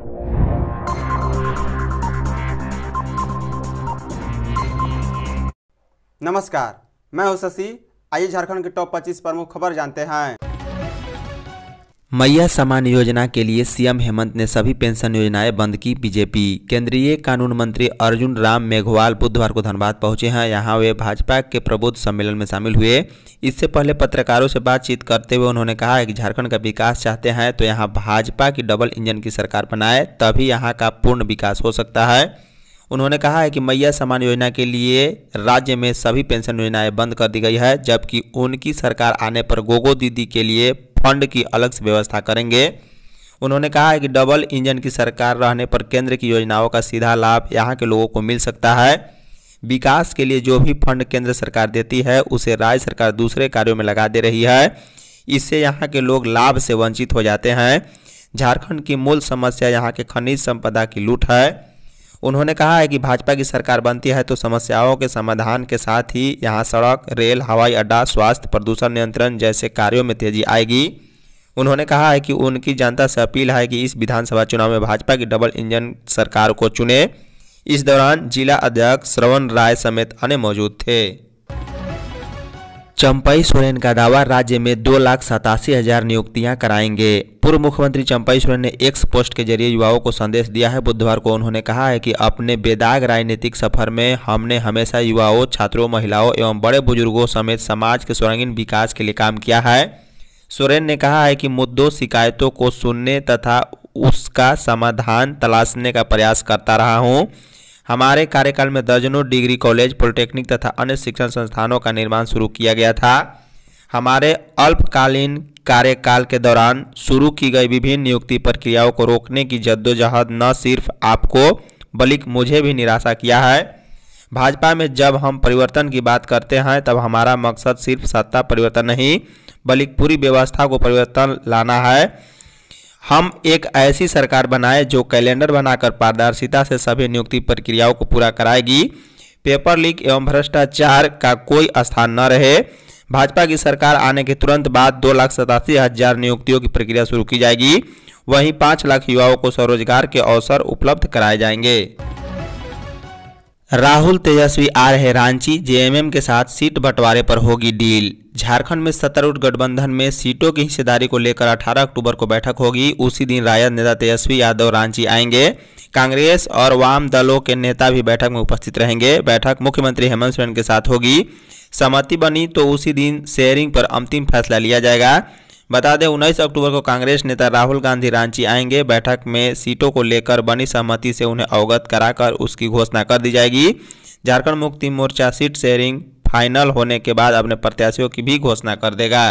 नमस्कार, मैं हूं शशि। आइए झारखंड के टॉप 25 प्रमुख खबर जानते हैं। मैया सम्मान योजना के लिए सीएम हेमंत ने सभी पेंशन योजनाएं बंद की। बीजेपी केंद्रीय कानून मंत्री अर्जुन राम मेघवाल बुधवार को धनबाद पहुंचे हैं। यहां वे भाजपा के प्रबुद्ध सम्मेलन में शामिल हुए। इससे पहले पत्रकारों से बातचीत करते हुए उन्होंने कहा है कि झारखंड का विकास चाहते हैं तो यहां भाजपा की डबल इंजन की सरकार बनाए, तभी यहां का पूर्ण विकास हो सकता है। उन्होंने कहा है कि मैया सम्मान योजना के लिए राज्य में सभी पेंशन योजनाएं बंद कर दी गई है, जबकि उनकी सरकार आने पर गोगो दीदी के लिए फंड की अलग से व्यवस्था करेंगे। उन्होंने कहा है कि डबल इंजन की सरकार रहने पर केंद्र की योजनाओं का सीधा लाभ यहां के लोगों को मिल सकता है। विकास के लिए जो भी फंड केंद्र सरकार देती है उसे राज्य सरकार दूसरे कार्यों में लगा दे रही है। इससे यहां के लोग लाभ से वंचित हो जाते हैं। झारखंड की मूल समस्या यहां के खनिज संपदा की लूट है। उन्होंने कहा है कि भाजपा की सरकार बनती है तो समस्याओं के समाधान के साथ ही यहां सड़क, रेल, हवाई अड्डा, स्वास्थ्य, प्रदूषण नियंत्रण जैसे कार्यों में तेजी आएगी। उन्होंने कहा है कि उनकी जनता से अपील है कि इस विधानसभा चुनाव में भाजपा की डबल इंजन सरकार को चुने। इस दौरान जिला अध्यक्ष श्रवण राय समेत अन्य मौजूद थे। चंपई सोरेन का दावा, राज्य में 2,87,000 नियुक्तियां कराएंगे। पूर्व मुख्यमंत्री चंपई सोरेन ने एक्स पोस्ट के जरिए युवाओं को संदेश दिया है। बुधवार को उन्होंने कहा है कि अपने बेदाग राजनीतिक सफर में हमने हमेशा युवाओं, छात्रों, महिलाओं एवं बड़े बुजुर्गों समेत समाज के सर्वांगीण विकास के लिए काम किया है। सोरेन ने कहा है कि मुद्दों, शिकायतों को सुनने तथा उसका समाधान तलाशने का प्रयास करता रहा हूँ। हमारे कार्यकाल में दर्जनों डिग्री कॉलेज, पॉलिटेक्निक तथा अन्य शिक्षण संस्थानों का निर्माण शुरू किया गया था। हमारे अल्पकालीन कार्यकाल के दौरान शुरू की गई विभिन्न नियुक्ति प्रक्रियाओं को रोकने की जद्दोजहद न सिर्फ आपको बल्कि मुझे भी निराशा किया है। भाजपा में जब हम परिवर्तन की बात करते हैं तब हमारा मकसद सिर्फ सत्ता परिवर्तन नहीं बल्कि पूरी व्यवस्था को परिवर्तन लाना है। हम एक ऐसी सरकार बनाए जो कैलेंडर बनाकर पारदर्शिता से सभी नियुक्ति प्रक्रियाओं को पूरा कराएगी। पेपर लीक एवं भ्रष्टाचार का कोई स्थान न रहे। भाजपा की सरकार आने के तुरंत बाद 2,87,000 नियुक्तियों की प्रक्रिया शुरू की जाएगी। वहीं 5 लाख युवाओं को स्वरोजगार के अवसर उपलब्ध कराए जाएंगे। राहुल तेजस्वी आ रहे रांची, जेएमएम के साथ सीट बंटवारे पर होगी डील। झारखंड में सत्तारूढ़ गठबंधन में सीटों की हिस्सेदारी को लेकर 18 अक्टूबर को बैठक होगी। उसी दिन राजद नेता तेजस्वी यादव रांची आएंगे। कांग्रेस और वाम दलों के नेता भी बैठक में उपस्थित रहेंगे। बैठक मुख्यमंत्री हेमंत सोरेन के साथ होगी। सहमति बनी तो उसी दिन शेयरिंग पर अंतिम फैसला लिया जाएगा। बता दें 19 अक्टूबर को कांग्रेस नेता राहुल गांधी रांची आएंगे। बैठक में सीटों को लेकर बनी सहमति से उन्हें अवगत कराकर उसकी घोषणा कर दी जाएगी। Jharkhand Mukti Morcha seat sharing final होने के बाद अपने प्रत्याशियों की भी घोषणा कर देगा।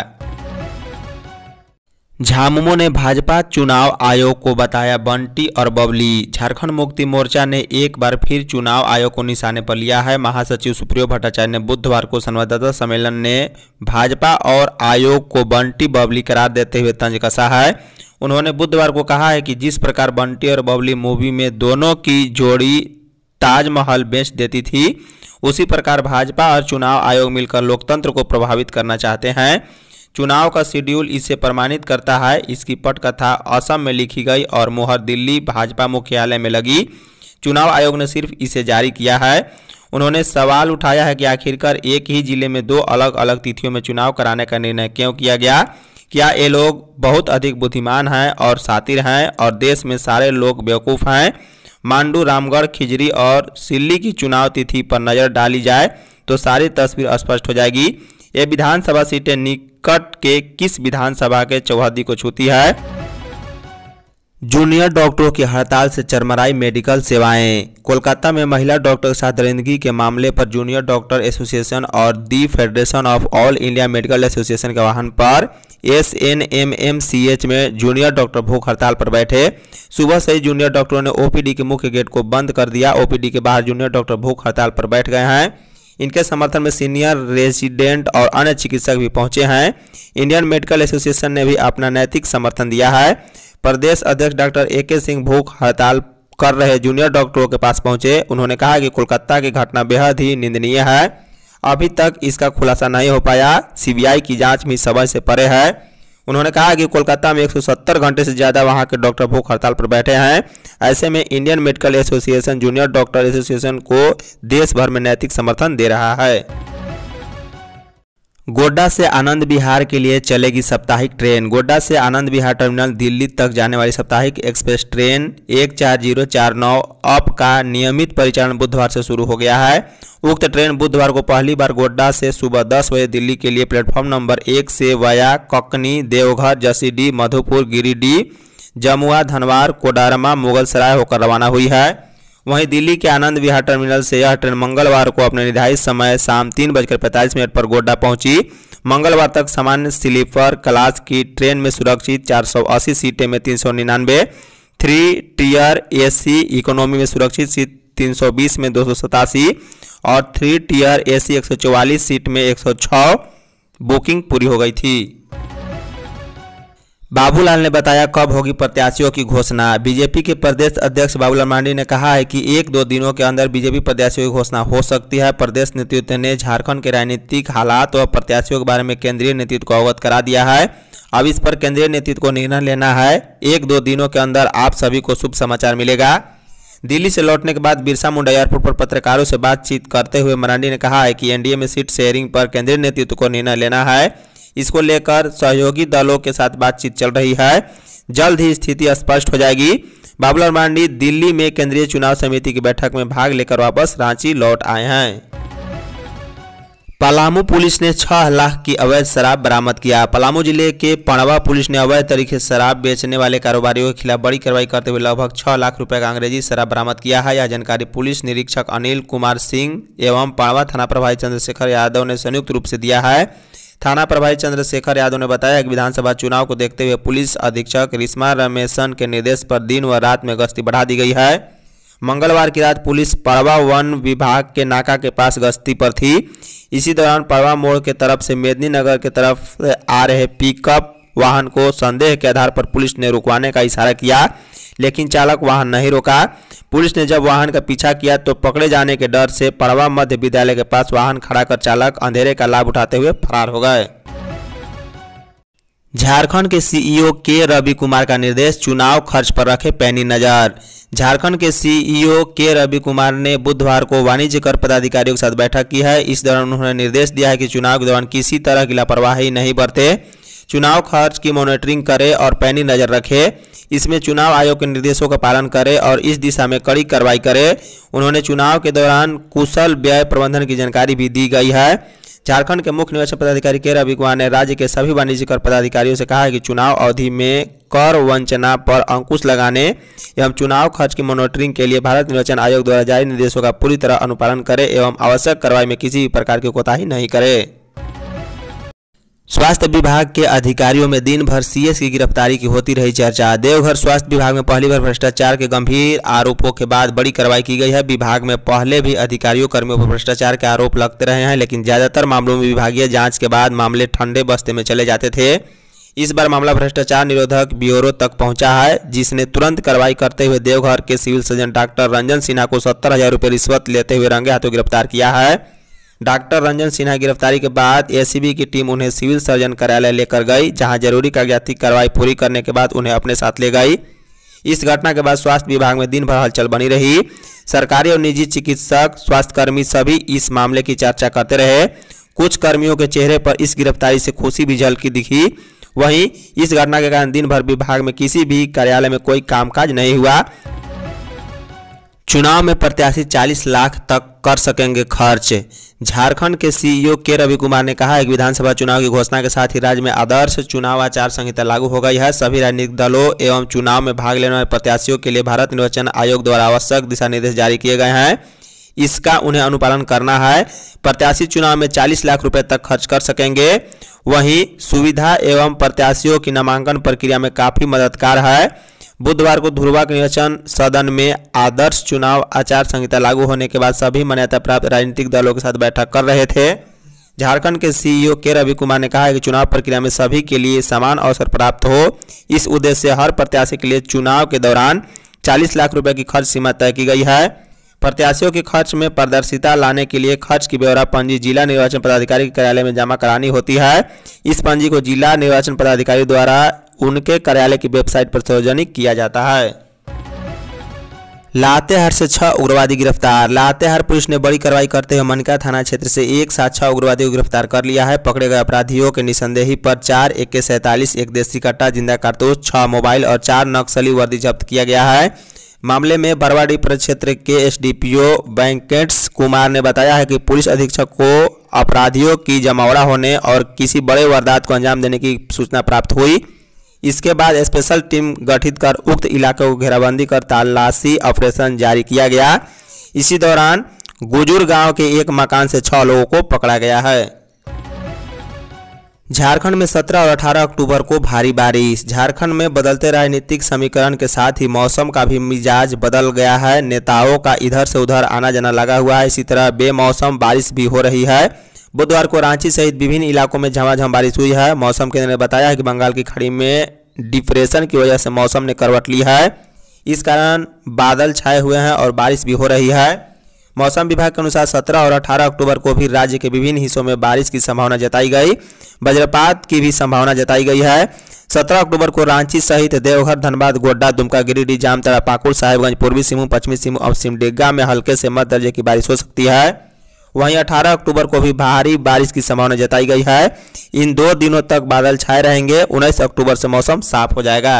झामुमो ने भाजपा चुनाव आयोग को बताया बंटी और बबली। झारखंड मुक्ति मोर्चा ने एक बार फिर चुनाव आयोग को निशाने पर लिया है। महासचिव सुप्रियो भट्टाचार्य ने बुधवार को संवाददाता सम्मेलन ने भाजपा और आयोग को बंटी बबली करार देते हुए तंज कसा है। उन्होंने बुधवार को कहा है कि जिस प्रकार बंटी और बबली मूवी में दोनों की जोड़ी ताजमहल बेच देती थी, उसी प्रकार भाजपा और चुनाव आयोग मिलकर लोकतंत्र को प्रभावित करना चाहते हैं। चुनाव का शेड्यूल इसे प्रमाणित करता है। इसकी पटकथा असम में लिखी गई और मुहर दिल्ली भाजपा मुख्यालय में लगी। चुनाव आयोग ने सिर्फ इसे जारी किया है। उन्होंने सवाल उठाया है कि आखिरकार एक ही जिले में 2 अलग अलग तिथियों में चुनाव कराने का निर्णय क्यों किया गया। क्या ये लोग बहुत अधिक बुद्धिमान हैं और शातिर हैं और देश में सारे लोग बेवकूफ़ हैं। मांडू, रामगढ़, खिजरी और सिल्ली की चुनाव तिथि पर नज़र डाली जाए तो सारी तस्वीर स्पष्ट हो जाएगी। ये विधानसभा सीटें निकट के किस विधानसभा के चौहद्दी को छूती है। जूनियर डॉक्टरों की हड़ताल से चरमराई मेडिकल सेवाएं। कोलकाता में महिला डॉक्टर के साथ दरिंदगी के मामले पर जूनियर डॉक्टर एसोसिएशन और the federation of all India medical association के आह्वान पर SNMMCH में जूनियर डॉक्टर भूख हड़ताल पर बैठे। सुबह से ही जूनियर डॉक्टरों ने OPD के मुख्य गेट को बंद कर दिया। OPD के बाहर जूनियर डॉक्टर भूख हड़ताल पर बैठ गए हैं। इनके समर्थन में सीनियर रेजिडेंट और अन्य चिकित्सक भी पहुंचे हैं। इंडियन मेडिकल एसोसिएशन ने भी अपना नैतिक समर्थन दिया है। प्रदेश अध्यक्ष डॉक्टर AK सिंह भूख हड़ताल कर रहे जूनियर डॉक्टरों के पास पहुंचे। उन्होंने कहा कि कोलकाता की घटना बेहद ही निंदनीय है। अभी तक इसका खुलासा नहीं हो पाया। CBI की जांच भी समय से परे है। उन्होंने कहा कि कोलकाता में 170 घंटे से ज़्यादा वहां के डॉक्टर भूख हड़ताल पर बैठे हैं। ऐसे में Indian medical association junior doctor association को देश भर में नैतिक समर्थन दे रहा है। गोड्डा से आनंद विहार के लिए चलेगी साप्ताहिक ट्रेन। गोड्डा से आनंद विहार टर्मिनल दिल्ली तक जाने वाली साप्ताहिक एक्सप्रेस ट्रेन 14049 अप का नियमित परिचालन बुधवार से शुरू हो गया है। उक्त ट्रेन बुधवार को पहली बार गोड्डा से सुबह 10 बजे दिल्ली के लिए प्लेटफॉर्म नंबर 1 से वाया ककनी, देवघर, जसीडीह, मधुपुर, गिरिडीह, जमुआ, धनवार, कोडरमा, मुगलसराय होकर रवाना हुई है। वहीं दिल्ली के आनंद विहार टर्मिनल से यह ट्रेन मंगलवार को अपने निर्धारित समय शाम 3:45 पर गोड्डा पहुंची। मंगलवार तक सामान्य स्लीपर क्लास की ट्रेन में सुरक्षित 480 सीटें में 399, 3 टियर एसी इकोनॉमी में सुरक्षित सीट 320 में 287 और 3 टियर एसी 144 सीट में 106 बुकिंग पूरी हो गई थी। बाबूलाल ने बताया कब होगी प्रत्याशियों की घोषणा। बीजेपी के प्रदेश अध्यक्ष बाबूलाल मरांडी ने कहा है कि 1-2 दिनों के अंदर बीजेपी प्रत्याशियों की घोषणा हो सकती है। प्रदेश नेतृत्व ने झारखंड के राजनीतिक हालात और प्रत्याशियों के बारे में केंद्रीय नेतृत्व को अवगत करा दिया है। अब इस पर केंद्रीय नेतृत्व को निर्णय लेना है। 1-2 दिनों के अंदर आप सभी को शुभ समाचार मिलेगा। दिल्ली से लौटने के बाद बिरसा मुंडा एयरपोर्ट पर पत्रकारों से बातचीत करते हुए मरांडी ने कहा है कि एनडीए में सीट शेयरिंग पर केंद्रीय नेतृत्व को निर्णय लेना है। इसको लेकर सहयोगी दलों के साथ बातचीत चल रही है। जल्द ही स्थिति स्पष्ट हो जाएगी। बाबूलाल मरांडी दिल्ली में केंद्रीय चुनाव समिति की बैठक में भाग लेकर वापस रांची लौट आए हैं। पलामू पुलिस ने 6 लाख की अवैध शराब बरामद किया। पलामू जिले के पणवा पुलिस ने अवैध तरीके से शराब बेचने वाले कारोबारियों के खिलाफ बड़ी कार्रवाई करते हुए लगभग 6 लाख रुपए का अंग्रेजी शराब बरामद किया है। यह जानकारी पुलिस निरीक्षक अनिल कुमार सिंह एवं पणवा थाना प्रभारी चंद्रशेखर यादव ने संयुक्त रूप से दिया है। थाना प्रभारी चंद्रशेखर यादव ने बताया कि विधानसभा चुनाव को देखते हुए पुलिस अधीक्षक रिश्मा रमेशन के निर्देश पर दिन व रात में गश्ती बढ़ा दी गई है। मंगलवार की रात पुलिस पड़वा वन विभाग के नाका के पास गश्ती पर थी। इसी दौरान पड़वा मोड़ के तरफ से मेदिनीनगर के तरफ आ रहे पिकअप वाहन को संदेह के आधार पर पुलिस ने रुकवाने का इशारा किया, लेकिन चालक वाहन नहीं रोका। पुलिस ने जब वाहन का पीछा किया तो पकड़े जाने के डर से पड़वा मध्य विद्यालय के पास वाहन खड़ा कर चालक अंधेरे का लाभ उठाते हुए फरार हो गए। झारखंड के सीईओ के रवि कुमार का निर्देश, चुनाव खर्च पर रखे पैनी नजर। झारखंड के सीईओ के रवि कुमार ने बुधवार को वाणिज्य कर पदाधिकारियों के साथ बैठक की है। इस दौरान उन्होंने निर्देश दिया है कि चुनाव के दौरान किसी तरह की लापरवाही नहीं बरते, चुनाव खर्च की मॉनिटरिंग करे और पैनी नजर रखे। इसमें चुनाव आयोग के निर्देशों का पालन करे और इस दिशा में कड़ी कार्रवाई करे। उन्होंने चुनाव के दौरान कुशल व्यय प्रबंधन की जानकारी भी दी गई है। झारखंड के मुख्य निर्वाचन पदाधिकारी के रवि कुमार ने राज्य के सभी वाणिज्य कर पदाधिकारियों से कहा है कि चुनाव अवधि में कर वंचना पर अंकुश लगाने एवं चुनाव खर्च की मॉनिटरिंग के लिए भारत निर्वाचन आयोग द्वारा जारी निर्देशों का पूरी तरह अनुपालन करे एवं आवश्यक कार्रवाई में किसी भी प्रकार की कोताही नहीं करे। स्वास्थ्य विभाग के अधिकारियों में दिन भर सीएस की गिरफ्तारी की होती रही चर्चा। देवघर स्वास्थ्य विभाग में पहली बार भ्रष्टाचार के गंभीर आरोपों के बाद बड़ी कार्रवाई की गई है। विभाग में पहले भी अधिकारियों कर्मियों पर भ्रष्टाचार के आरोप लगते रहे हैं, लेकिन ज्यादातर मामलों में विभागीय जांच के बाद मामले ठंडे बस्ते में चले जाते थे। इस बार मामला भ्रष्टाचार निरोधक ब्यूरो तक पहुंचा है, जिसने तुरंत कार्रवाई करते हुए देवघर के civil surgeon doctor Ranjan Sinha को 70,000 रुपये रिश्वत लेते हुए रंगे हाथों गिरफ्तार किया है। डॉक्टर रंजन सिन्हा गिरफ्तारी के बाद एसीबी की टीम उन्हें सिविल सर्जन कार्यालय लेकर गई, जहां जरूरी कागजाती कार्रवाई पूरी करने के बाद उन्हें अपने साथ ले गई। इस घटना के बाद स्वास्थ्य विभाग में दिन भर हलचल बनी रही। सरकारी और निजी चिकित्सक, स्वास्थ्यकर्मी सभी इस मामले की चर्चा करते रहे। कुछ कर्मियों के चेहरे पर इस गिरफ्तारी से खुशी भी झलकी दिखी। वहीं इस घटना के कारण दिन भर विभाग में किसी भी कार्यालय में कोई कामकाज नहीं हुआ। चुनाव में प्रत्याशी 40 लाख तक कर सकेंगे खर्च। झारखंड के सीईओ के रवि कुमार ने कहा है कि विधानसभा चुनाव की घोषणा के साथ ही राज्य में आदर्श चुनाव आचार संहिता लागू हो गई है। सभी राजनीतिक दलों एवं चुनाव में भाग लेने वाले प्रत्याशियों के लिए भारत निर्वाचन आयोग द्वारा आवश्यक दिशा निर्देश जारी किए गए हैं। इसका उन्हें अनुपालन करना है। प्रत्याशी चुनाव में 40 लाख रुपए तक खर्च कर सकेंगे। वहीं सुविधा एवं प्रत्याशियों की नामांकन प्रक्रिया में काफी मददगार है। बुधवार को धुरवा के निर्वाचन सदन में आदर्श चुनाव आचार संहिता लागू होने के बाद सभी मान्यता प्राप्त राजनीतिक दलों के साथ बैठक कर रहे थे। झारखंड के सीईओ के रवि कुमार ने कहा है कि चुनाव प्रक्रिया में सभी के लिए समान अवसर प्राप्त हो। इस उद्देश्य से हर प्रत्याशी के लिए चुनाव के दौरान 40 लाख रुपए की खर्च सीमा तय की गई है। प्रत्याशियों के खर्च में पारदर्शिता लाने के लिए खर्च की ब्यौरा पंजी जिला निर्वाचन पदाधिकारी के कार्यालय में जमा करानी होती है। इस पंजी को जिला निर्वाचन पदाधिकारी द्वारा उनके कार्यालय की वेबसाइट पर सार्वजनिक किया जाता है। लातेहार से 6 उग्रवादी गिरफ्तार। लातेहार पुलिस ने बड़ी कार्रवाई करते हुए मनका थाना क्षेत्र से एक साथ 6 उग्रवादियों को गिरफ्तार कर लिया है। पकड़े गए अपराधियों के निसंदेही पर 4 AK-47, 1 देसी कट्टा, जिंदा कारतूस, 6 मोबाइल और 4 नक्सली वर्दी जब्त किया गया है। मामले में बरवाडी प्रक्षेत्र के SDPO वेंकटेश कुमार ने बताया है कि पुलिस अधीक्षक को अपराधियों की जमावड़ा होने और किसी बड़े वारदात को अंजाम देने की सूचना प्राप्त हुई। इसके बाद स्पेशल टीम गठित कर उक्त इलाके को घेराबंदी कर तलाशी ऑपरेशन जारी किया गया। इसी दौरान गुजूर गांव के एक मकान से 6 लोगों को पकड़ा गया है। झारखंड में 17 और 18 अक्टूबर को भारी बारिश। झारखंड में बदलते राजनीतिक समीकरण के साथ ही मौसम का भी मिजाज बदल गया है। नेताओं का इधर से उधर आना जाना लगा हुआ है। इसी तरह बेमौसम बारिश भी हो रही है। बुधवार को रांची सहित विभिन्न इलाकों में झमाझम बारिश हुई है। मौसम केंद्र ने बताया है कि बंगाल की खाड़ी में डिप्रेशन की वजह से मौसम ने करवट ली है। इस कारण बादल छाए हुए हैं और बारिश भी हो रही है। मौसम विभाग के अनुसार 17 और 18 अक्टूबर को भी राज्य के विभिन्न हिस्सों में बारिश की संभावना जताई गई। वज्रपात की भी संभावना जताई गई है। 17 अक्टूबर को रांची सहित देवघर, धनबाद, गोड्डा, दुमका, गिरिडीह, जामताड़ा, पाकुड़, साहिबगंज, पूर्वी सिंहभूम, पश्चिमी सिंहभूम और सिमडेगा में हल्के से मध्य दर्जे की बारिश हो सकती है। वहीं 18 अक्टूबर को भी भारी बारिश की संभावना जताई गई है। इन 2 दिनों तक बादल छाए रहेंगे। 19 अक्टूबर से मौसम साफ हो जाएगा।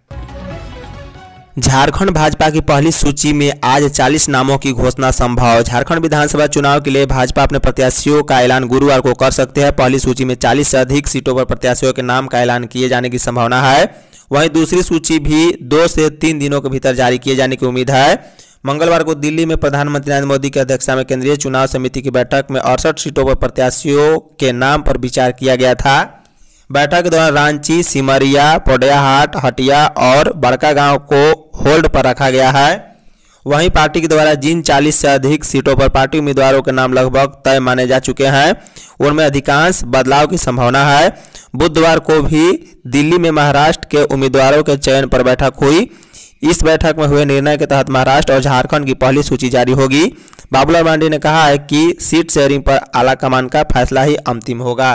झारखंड भाजपा की पहली सूची में आज 40 नामों की घोषणा संभव। झारखंड विधानसभा चुनाव के लिए भाजपा अपने प्रत्याशियों का ऐलान गुरुवार को कर सकते हैं। पहली सूची में 40 से अधिक सीटों पर प्रत्याशियों के नाम का ऐलान किए जाने की संभावना है। वहीं दूसरी सूची भी 2 से 3 दिनों के भीतर जारी किए जाने की उम्मीद है। मंगलवार को दिल्ली में प्रधानमंत्री नरेंद्र मोदी की अध्यक्षता में केंद्रीय चुनाव समिति की बैठक में 68 सीटों पर प्रत्याशियों के नाम पर विचार किया गया था। बैठक के दौरान रांची, सिमरिया, पोडैयाहाट, हटिया और बड़कागांव को होल्ड पर रखा गया है। वहीं पार्टी के द्वारा जिन 40 से अधिक सीटों पर पार्टी उम्मीदवारों के नाम लगभग तय माने जा चुके हैं, उनमें अधिकांश बदलाव की संभावना है। बुधवार को भी दिल्ली में महाराष्ट्र के उम्मीदवारों के चयन पर बैठक हुई। इस बैठक में हुए निर्णय के तहत महाराष्ट्र और झारखंड की पहली सूची जारी होगी। बाबूलाल मरांडी ने कहा है कि सीट शेयरिंग पर आलाकमान का फैसला ही अंतिम होगा।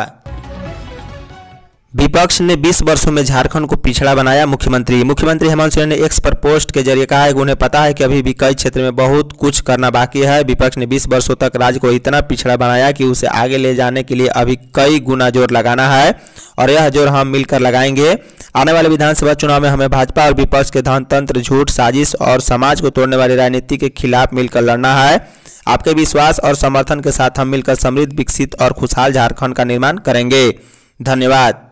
विपक्ष ने 20 वर्षों में झारखंड को पिछड़ा बनाया। मुख्यमंत्री हेमंत सोरेन ने एक्स पर पोस्ट के जरिए कहा है कि उन्हें पता है कि अभी भी कई क्षेत्र में बहुत कुछ करना बाकी है। विपक्ष ने 20 वर्षों तक राज्य को इतना पिछड़ा बनाया कि उसे आगे ले जाने के लिए अभी कई गुना जोर लगाना है और यह जोर हम मिलकर लगाएंगे। आने वाले विधानसभा चुनाव में हमें भाजपा और विपक्ष के धनतंत्र, झूठ, साजिश और समाज को तोड़ने वाली राजनीति के खिलाफ मिलकर लड़ना है। आपके विश्वास और समर्थन के साथ हम मिलकर समृद्ध, विकसित और खुशहाल झारखंड का निर्माण करेंगे। धन्यवाद।